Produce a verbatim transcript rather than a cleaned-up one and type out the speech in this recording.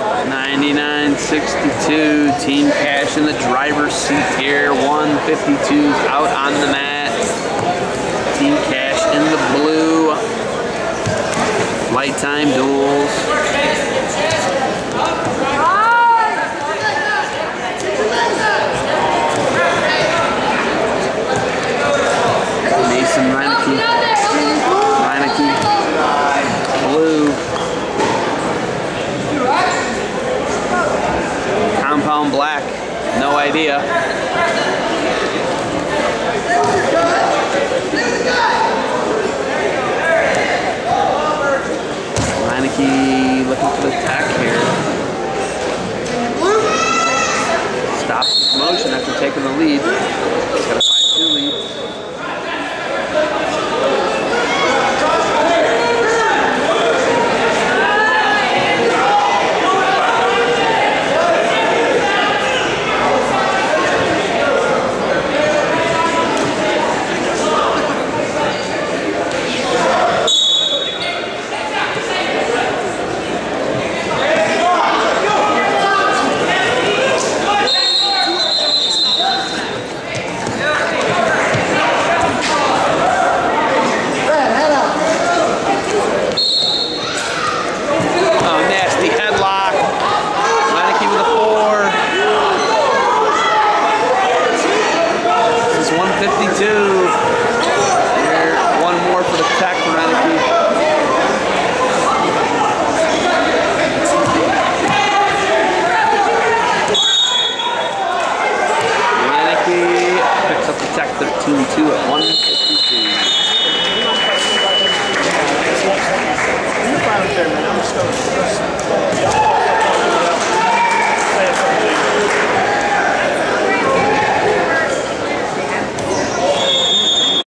ninety-nine sixty-two, Team Cash in the driver's seat here. one fifty-two out on the mat. Team Cash in the blue. Light time duels. Mason Reineke. Reineke. Blue. Compound black. No idea. Reineke looking for the tack here. Stops his motion after taking the lead. He's got a five two lead.